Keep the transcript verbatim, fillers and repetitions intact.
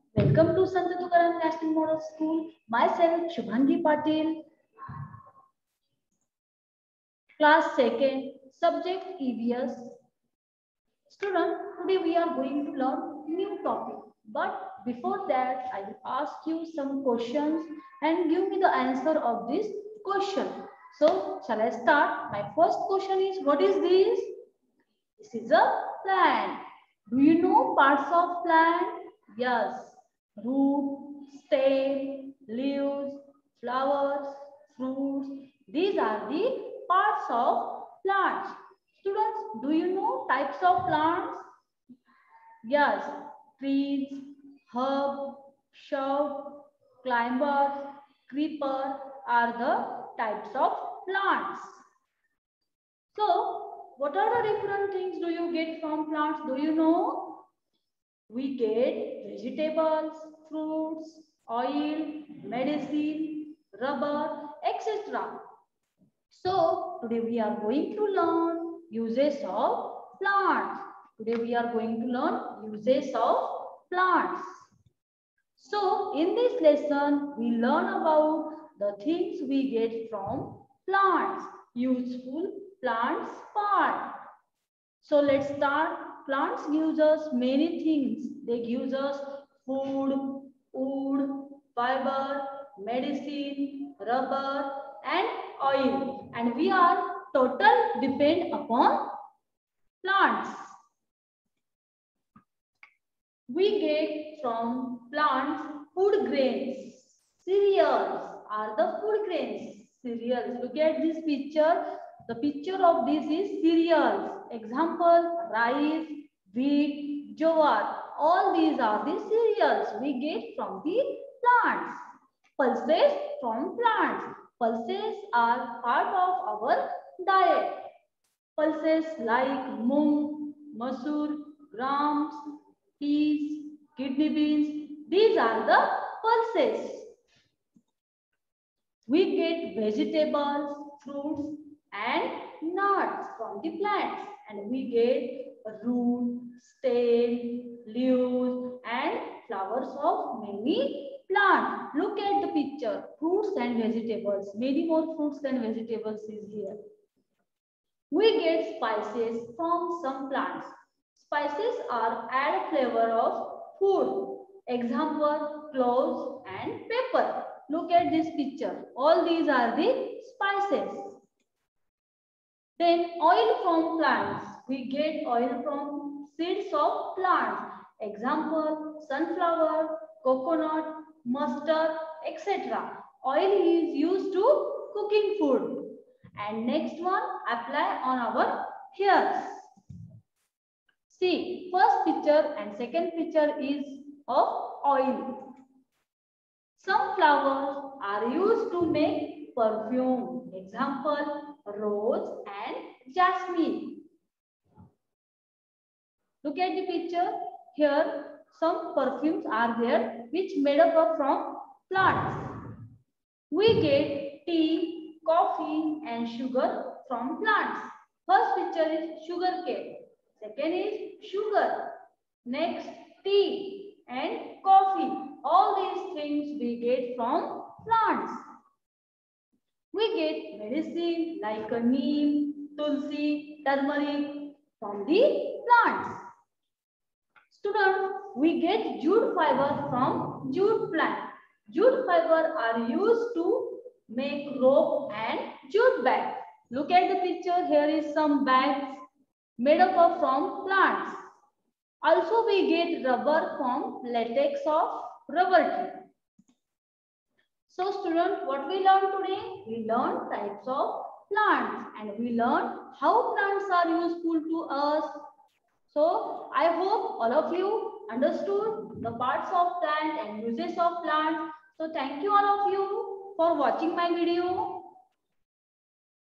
Welcome to Sant Tukaram National Model School. Myself, Shubhangi Patil, class second, subject E V S. Student, today we are going to learn new topic. But before that, I will ask you some questions and give me the answer of this question. So, shall I start? My first question is, what is this? This is a plant. Do you know parts of plant? Yes. Root, stem, leaves, flowers, fruits. These are the parts of plants. Students, do you know types of plants? Yes. Trees, herb, shrub, climbers, creeper are the types of plants. So, what are the different things do you get from plants? Do you know? We get vegetables, fruits, oil, medicine, rubber, et cetera. So, today we are going to learn uses of plants. Today we are going to learn uses of plants. So, in this lesson, we learn about the things we get from plants. Useful plants part. So let's start. Plants gives us many things. They gives us food, wood, fiber, medicine, rubber and oil. And we are total depend upon plants. We get from plants food grains. Cereals are the food grains. Cereals. Look at this picture. The picture of this is cereals. Example, rice, wheat, jowar. All these are the cereals we get from the plants. Pulses from plants. Pulses are part of our diet. Pulses like mung, masoor, grams, peas, kidney beans. These are the pulses. We get vegetables, fruits and nuts from the plants. And we get root, stem, leaves and flowers of many plants. Look at the picture. Fruits and vegetables. Many more fruits and vegetables is here. We get spices from some plants. Spices are add flavor of food. Example, cloves and pepper. Look at this picture. All these are the spices. Then oil from plants. We get oil from seeds of plants. Example, sunflower, coconut, mustard, et cetera. Oil is used to cooking food. And next one, apply on our hairs. See, first picture and second picture is of oil. Some flowers are used to make perfume. Example, rose and jasmine. Look at the picture. Here, some perfumes are there which made up of from plants. We get tea, coffee and sugar from plants. First picture is sugar cane. Second is sugar. Next, tea and coffee. All these things we get from plants. We get medicine like a neem, tulsi, turmeric from the plants. Students, we get jute fiber from jute plant. Jute fiber are used to make rope and jute bag. Look at the picture. Here is some bags made up of from plants. Also, we get rubber from latex of rubber tree. So, students, what we learned today? We learned types of plants and we learned how plants are useful to us. So, I hope all of you understood the parts of plant and uses of plant. So, thank you all of you for watching my video.